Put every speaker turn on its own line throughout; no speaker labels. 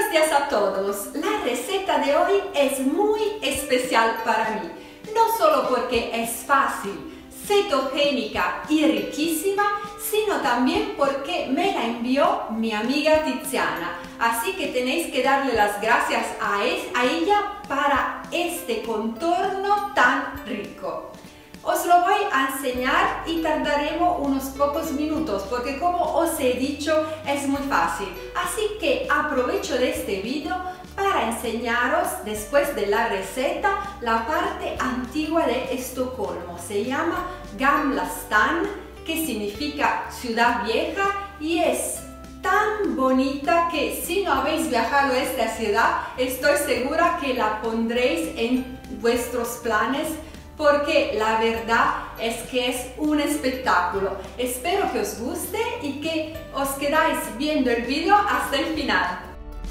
Buenos días a todos. La receta de hoy es muy especial para mí, no solo porque es fácil, cetogénica y riquísima, sino también porque me la envió mi amiga Tiziana. Así que tenéis que darle las gracias a ella para este contorno tan rico. Os lo voy a enseñar y tardaremos unos pocos minutos porque, como os he dicho, es muy fácil. Así que aprovecho de este vídeo para enseñaros, después de la receta, la parte antigua de Estocolmo. Se llama Gamla stan, que significa ciudad vieja, y es tan bonita que si no habéis viajado a esta ciudad, estoy segura que la pondréis en vuestros planes, porque la verdad es que es un espectáculo. Espero que os guste y que os quedáis viendo el vídeo hasta el final.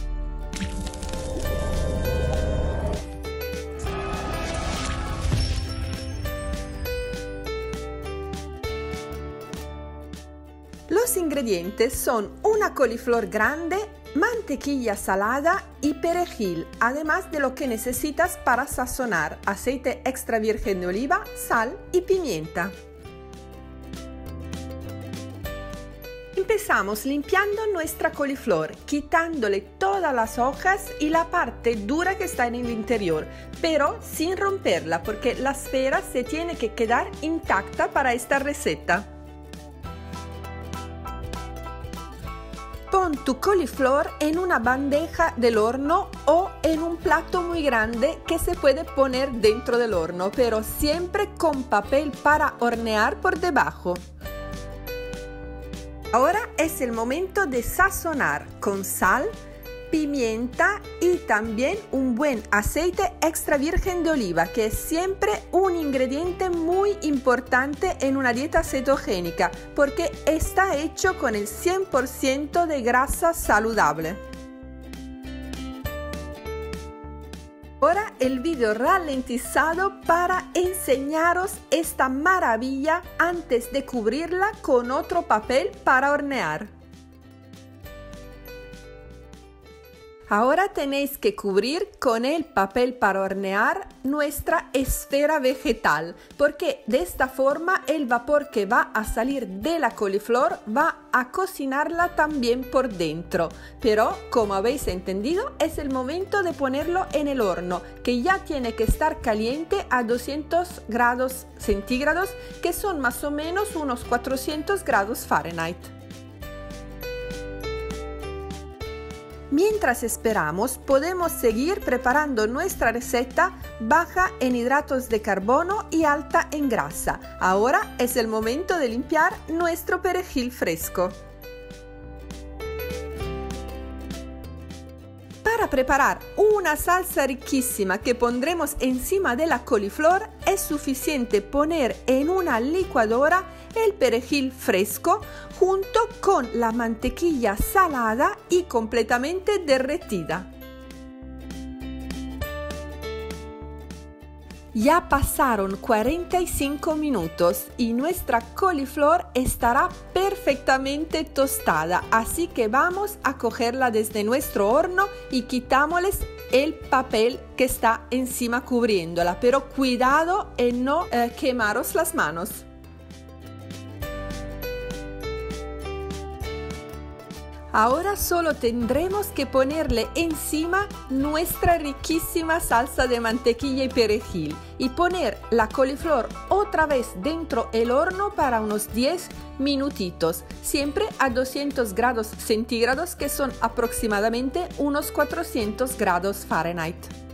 Los ingredientes son una coliflor grande, mantequilla salada y perejil, además de lo que necesitas para sazonar: aceite extra virgen de oliva, sal y pimienta. Empezamos limpiando nuestra coliflor, quitándole todas las hojas y la parte dura que está en el interior, pero sin romperla, porque la esfera se tiene que quedar intacta para esta receta. Pon tu coliflor en una bandeja del horno o en un plato muy grande que se puede poner dentro del horno, pero siempre con papel para hornear por debajo. Ahora es el momento de sazonar con sal, pimienta y también un buen aceite extra virgen de oliva, que es siempre un ingrediente muy importante en una dieta cetogénica porque está hecho con el 100% de grasa saludable. Ahora el vídeo ralentizado para enseñaros esta maravilla antes de cubrirla con otro papel para hornear. Ahora tenéis que cubrir con el papel para hornear nuestra esfera vegetal, porque de esta forma el vapor que va a salir de la coliflor va a cocinarla también por dentro. Pero, como habéis entendido, es el momento de ponerlo en el horno, que ya tiene que estar caliente a 200 grados centígrados, que son más o menos unos 400 grados Fahrenheit. Mientras esperamos, podemos seguir preparando nuestra receta baja en hidratos de carbono y alta en grasa. Ahora es el momento de limpiar nuestro perejil fresco. Para preparar una salsa riquísima que pondremos encima de la coliflor, es suficiente poner en una licuadora el perejil fresco junto con la mantequilla salada y completamente derretida. Ya pasaron 45 minutos y nuestra coliflor estará perfectamente tostada, así que vamos a cogerla desde nuestro horno y quitámosles el papel que está encima cubriéndola, pero cuidado en no quemaros las manos. Ahora solo tendremos que ponerle encima nuestra riquísima salsa de mantequilla y perejil y poner la coliflor otra vez dentro el horno para unos 10 minutitos, siempre a 200 grados centígrados, que son aproximadamente unos 400 grados Fahrenheit.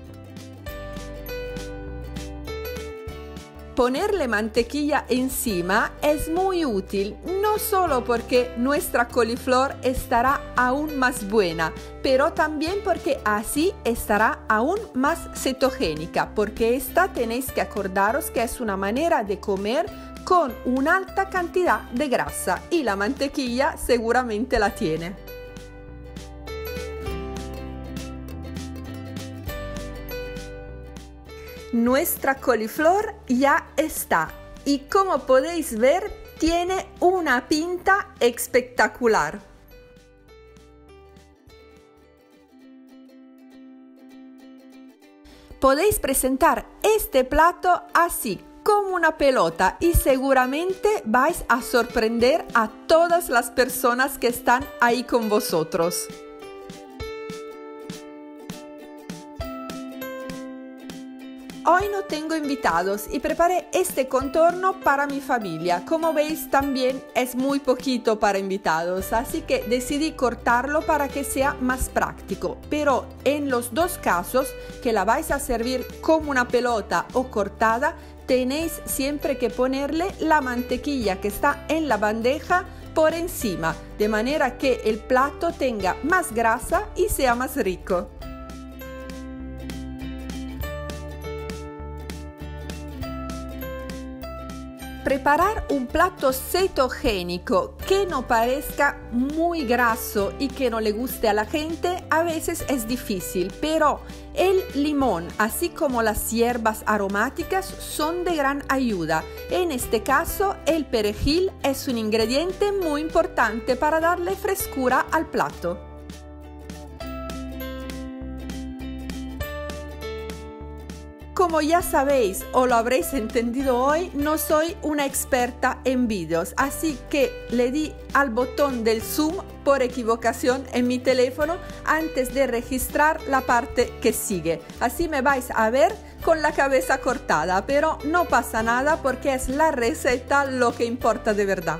Ponerle mantequilla encima es muy útil, no solo porque nuestra coliflor estará aún más buena, pero también porque así estará aún más cetogénica, porque esta tenéis que acordaros que es una manera de comer con una alta cantidad de grasa y la mantequilla seguramente la tiene. Nuestra coliflor ya está y, como podéis ver, tiene una pinta espectacular. podéis presentar este plato así, como una pelota, y seguramente vais a sorprender a todas las personas que están ahí con vosotros. Hoy no tengo invitados y preparé este contorno para mi familia. Como veis, también es muy poquito para invitados, así que decidí cortarlo para que sea más práctico. Pero en los dos casos, que la vais a servir como una pelota o cortada, tenéis siempre que ponerle la mantequilla que está en la bandeja por encima, de manera que el plato tenga más grasa y sea más rico. Preparar un plato cetogénico que no parezca muy graso y que no le guste a la gente a veces es difícil, pero el limón, así como las hierbas aromáticas, son de gran ayuda. En este caso, el perejil es un ingrediente muy importante para darle frescura al plato. Como ya sabéis o lo habréis entendido hoy, no soy una experta en vídeos, así que le di al botón del zoom por equivocación en mi teléfono antes de registrar la parte que sigue. Así me vais a ver con la cabeza cortada, pero no pasa nada porque es la receta lo que importa de verdad.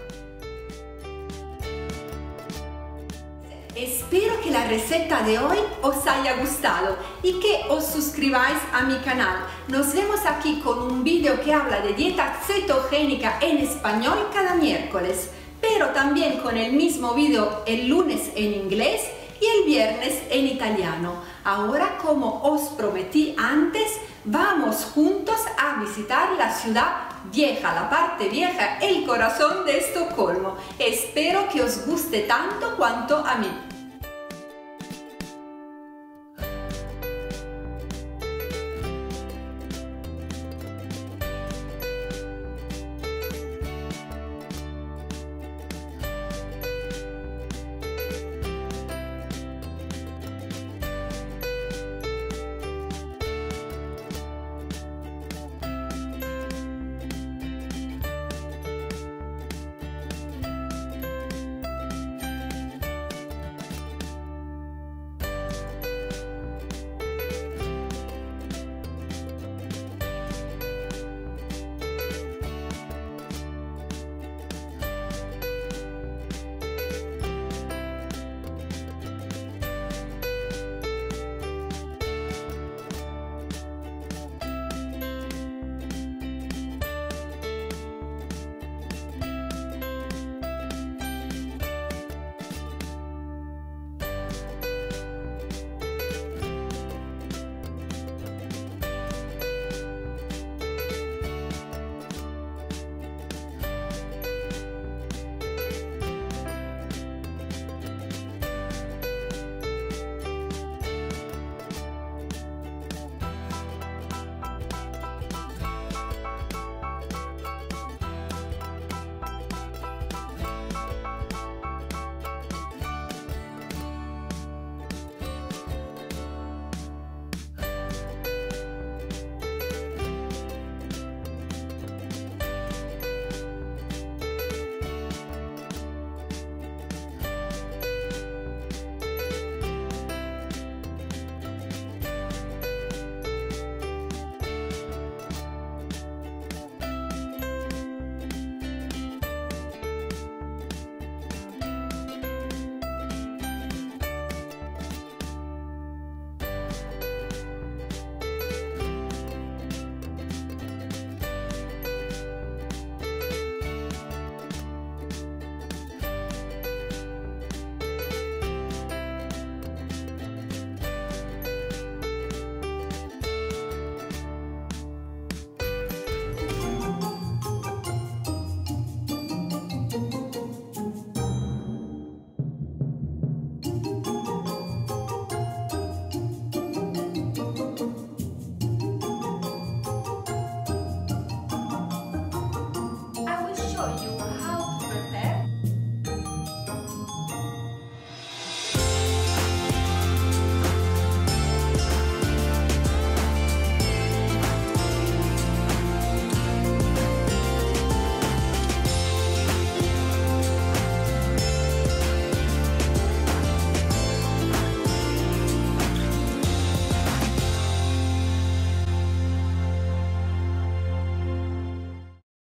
Espero que la receta de hoy os haya gustado y que os suscribáis a mi canal. Nos vemos aquí con un vídeo que habla de dieta cetogénica en español cada miércoles, pero también con el mismo vídeo el lunes en inglés y el viernes en italiano. Ahora, como os prometí antes, vamos juntos a visitar la ciudad vieja, la parte vieja, el corazón de Estocolmo. Espero que os guste tanto cuanto a mí.